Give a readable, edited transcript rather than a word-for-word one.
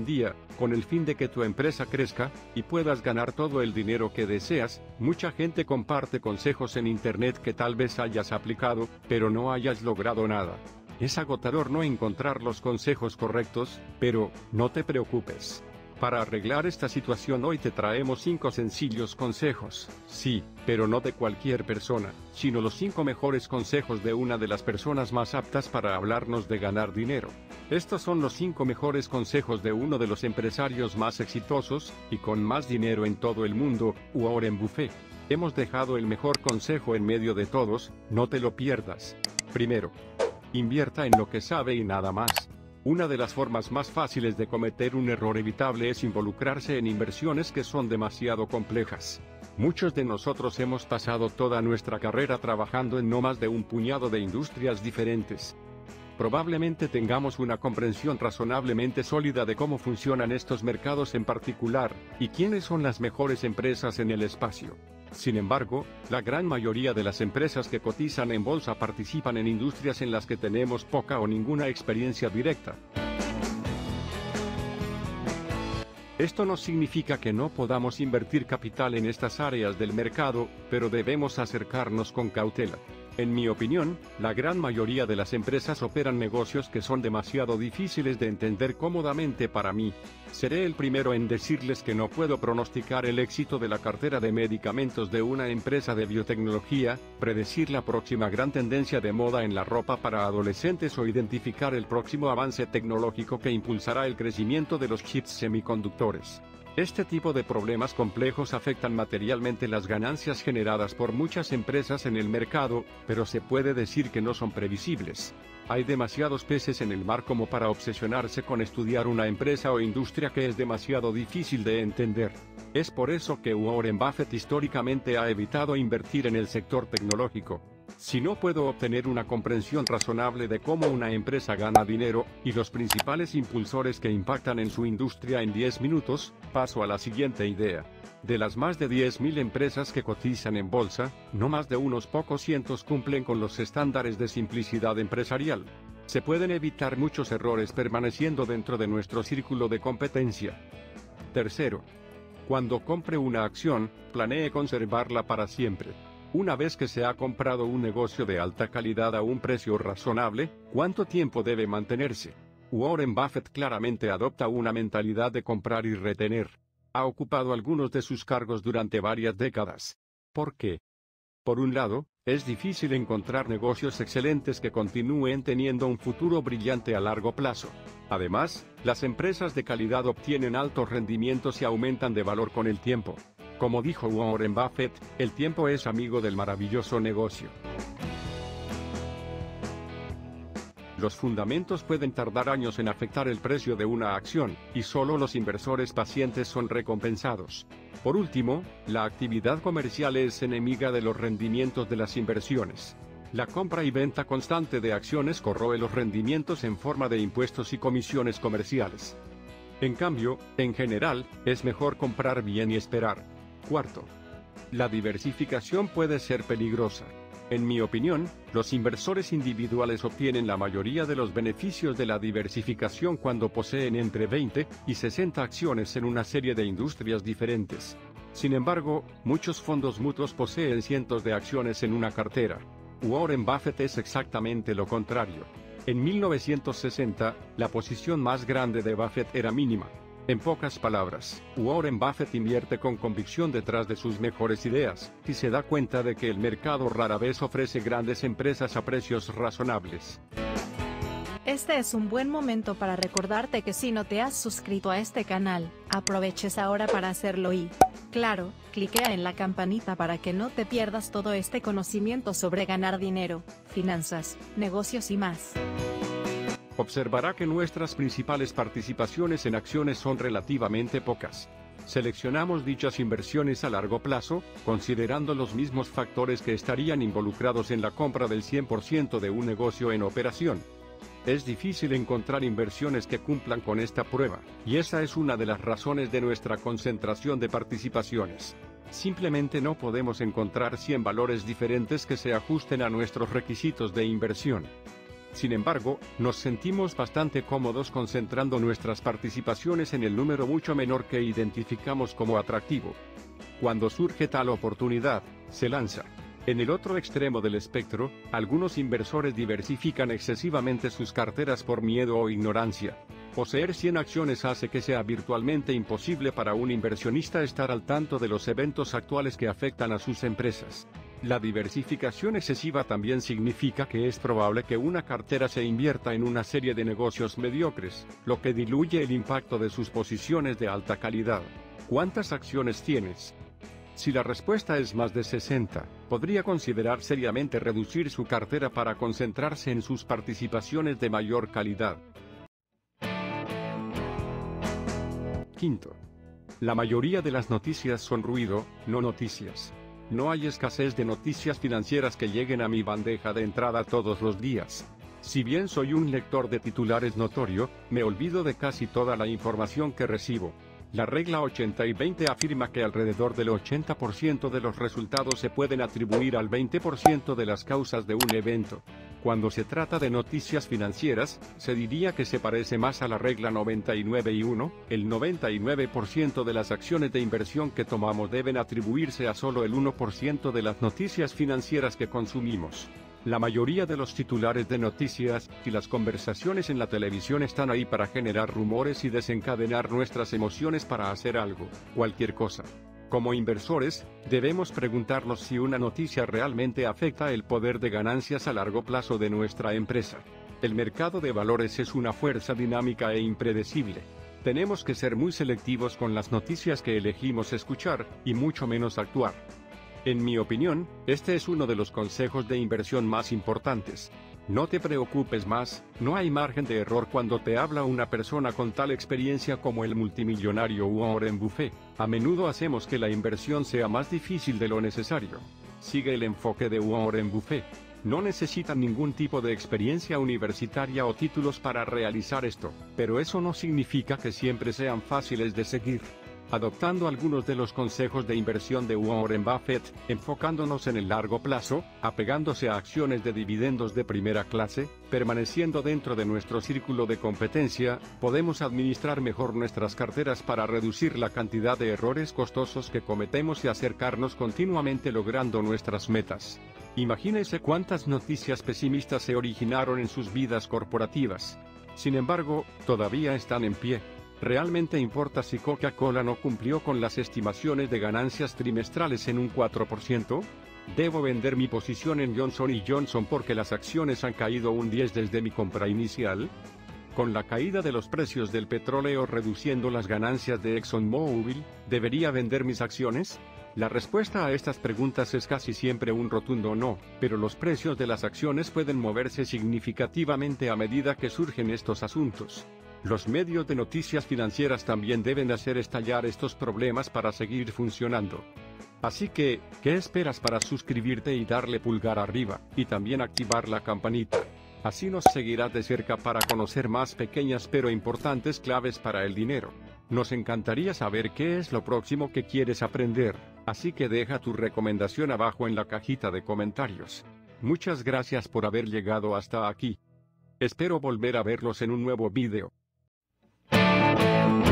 día, con el fin de que tu empresa crezca, y puedas ganar todo el dinero que deseas, mucha gente comparte consejos en internet que tal vez hayas aplicado, pero no hayas logrado nada. Es agotador no encontrar los consejos correctos, pero, no te preocupes. Para arreglar esta situación hoy te traemos 5 sencillos consejos, sí, pero no de cualquier persona, sino los 5 mejores consejos de una de las personas más aptas para hablarnos de ganar dinero. Estos son los 5 mejores consejos de uno de los empresarios más exitosos, y con más dinero en todo el mundo, Warren Buffett. Hemos dejado el mejor consejo en medio de todos, no te lo pierdas. Primero, invierta en lo que sabe y nada más. Una de las formas más fáciles de cometer un error evitable es involucrarse en inversiones que son demasiado complejas. Muchos de nosotros hemos pasado toda nuestra carrera trabajando en no más de un puñado de industrias diferentes. Probablemente tengamos una comprensión razonablemente sólida de cómo funcionan estos mercados en particular, y quiénes son las mejores empresas en el espacio. Sin embargo, la gran mayoría de las empresas que cotizan en bolsa participan en industrias en las que tenemos poca o ninguna experiencia directa. Esto no significa que no podamos invertir capital en estas áreas del mercado, pero debemos acercarnos con cautela. En mi opinión, la gran mayoría de las empresas operan negocios que son demasiado difíciles de entender cómodamente para mí. Seré el primero en decirles que no puedo pronosticar el éxito de la cartera de medicamentos de una empresa de biotecnología, predecir la próxima gran tendencia de moda en la ropa para adolescentes o identificar el próximo avance tecnológico que impulsará el crecimiento de los chips semiconductores. Este tipo de problemas complejos afectan materialmente las ganancias generadas por muchas empresas en el mercado, pero se puede decir que no son previsibles. Hay demasiados peces en el mar como para obsesionarse con estudiar una empresa o industria que es demasiado difícil de entender. Es por eso que Warren Buffett históricamente ha evitado invertir en el sector tecnológico. Si no puedo obtener una comprensión razonable de cómo una empresa gana dinero, y los principales impulsores que impactan en su industria en 10 minutos, paso a la siguiente idea. De las más de 10.000 empresas que cotizan en bolsa, no más de unos pocos cientos cumplen con los estándares de simplicidad empresarial. Se pueden evitar muchos errores permaneciendo dentro de nuestro círculo de competencia. Tercero, cuando compre una acción, planee conservarla para siempre. Una vez que se ha comprado un negocio de alta calidad a un precio razonable, ¿cuánto tiempo debe mantenerse? Warren Buffett claramente adopta una mentalidad de comprar y retener. Ha ocupado algunos de sus cargos durante varias décadas. ¿Por qué? Por un lado, es difícil encontrar negocios excelentes que continúen teniendo un futuro brillante a largo plazo. Además, las empresas de calidad obtienen altos rendimientos y aumentan de valor con el tiempo. Como dijo Warren Buffett, el tiempo es amigo del maravilloso negocio. Los fundamentos pueden tardar años en afectar el precio de una acción, y solo los inversores pacientes son recompensados. Por último, la actividad comercial es enemiga de los rendimientos de las inversiones. La compra y venta constante de acciones corroe los rendimientos en forma de impuestos y comisiones comerciales. En cambio, en general, es mejor comprar bien y esperar. Cuarto, la diversificación puede ser peligrosa. En mi opinión, los inversores individuales obtienen la mayoría de los beneficios de la diversificación cuando poseen entre 20 y 60 acciones en una serie de industrias diferentes. Sin embargo, muchos fondos mutuos poseen cientos de acciones en una cartera. Warren Buffett es exactamente lo contrario. En 1960, la posición más grande de Buffett era mínima. En pocas palabras, Warren Buffett invierte con convicción detrás de sus mejores ideas, y se da cuenta de que el mercado rara vez ofrece grandes empresas a precios razonables. Este es un buen momento para recordarte que si no te has suscrito a este canal, aproveches ahora para hacerlo y, claro, cliquea en la campanita para que no te pierdas todo este conocimiento sobre ganar dinero, finanzas, negocios y más. Observará que nuestras principales participaciones en acciones son relativamente pocas. Seleccionamos dichas inversiones a largo plazo, considerando los mismos factores que estarían involucrados en la compra del 100% de un negocio en operación. Es difícil encontrar inversiones que cumplan con esta prueba, y esa es una de las razones de nuestra concentración de participaciones. Simplemente no podemos encontrar 100 valores diferentes que se ajusten a nuestros requisitos de inversión. Sin embargo, nos sentimos bastante cómodos concentrando nuestras participaciones en el número mucho menor que identificamos como atractivo. Cuando surge tal oportunidad, se lanza. En el otro extremo del espectro, algunos inversores diversifican excesivamente sus carteras por miedo o ignorancia. Poseer 100 acciones hace que sea virtualmente imposible para un inversionista estar al tanto de los eventos actuales que afectan a sus empresas. La diversificación excesiva también significa que es probable que una cartera se invierta en una serie de negocios mediocres, lo que diluye el impacto de sus posiciones de alta calidad. ¿Cuántas acciones tienes? Si la respuesta es más de 60, podría considerar seriamente reducir su cartera para concentrarse en sus participaciones de mayor calidad. Quinto. La mayoría de las noticias son ruido, no noticias. No hay escasez de noticias financieras que lleguen a mi bandeja de entrada todos los días. Si bien soy un lector de titulares notorio, me olvido de casi toda la información que recibo. La regla 80 y 20 afirma que alrededor del 80% de los resultados se pueden atribuir al 20% de las causas de un evento. Cuando se trata de noticias financieras, se diría que se parece más a la regla 99 y 1, el 99% de las acciones de inversión que tomamos deben atribuirse a solo el 1% de las noticias financieras que consumimos. La mayoría de los titulares de noticias y las conversaciones en la televisión están ahí para generar rumores y desencadenar nuestras emociones para hacer algo, cualquier cosa. Como inversores, debemos preguntarnos si una noticia realmente afecta el poder de ganancias a largo plazo de nuestra empresa. El mercado de valores es una fuerza dinámica e impredecible. Tenemos que ser muy selectivos con las noticias que elegimos escuchar, y mucho menos actuar. En mi opinión, este es uno de los consejos de inversión más importantes. No te preocupes más, no hay margen de error cuando te habla una persona con tal experiencia como el multimillonario Warren Buffett. A menudo hacemos que la inversión sea más difícil de lo necesario. Sigue el enfoque de Warren Buffett. No necesitan ningún tipo de experiencia universitaria o títulos para realizar esto, pero eso no significa que siempre sean fáciles de seguir. Adoptando algunos de los consejos de inversión de Warren Buffett, enfocándonos en el largo plazo, apegándose a acciones de dividendos de primera clase, permaneciendo dentro de nuestro círculo de competencia, podemos administrar mejor nuestras carteras para reducir la cantidad de errores costosos que cometemos y acercarnos continuamente logrando nuestras metas. Imagínense cuántas noticias pesimistas se originaron en sus vidas corporativas. Sin embargo, todavía están en pie. ¿Realmente importa si Coca-Cola no cumplió con las estimaciones de ganancias trimestrales en un 4%? ¿Debo vender mi posición en Johnson & Johnson porque las acciones han caído un 10 desde mi compra inicial? Con la caída de los precios del petróleo reduciendo las ganancias de ExxonMobil, ¿debería vender mis acciones? La respuesta a estas preguntas es casi siempre un rotundo no, pero los precios de las acciones pueden moverse significativamente a medida que surgen estos asuntos. Los medios de noticias financieras también deben hacer estallar estos problemas para seguir funcionando. Así que, ¿qué esperas para suscribirte y darle pulgar arriba, y también activar la campanita? Así nos seguirás de cerca para conocer más pequeñas pero importantes claves para el dinero. Nos encantaría saber qué es lo próximo que quieres aprender, así que deja tu recomendación abajo en la cajita de comentarios. Muchas gracias por haber llegado hasta aquí. Espero volver a verlos en un nuevo video.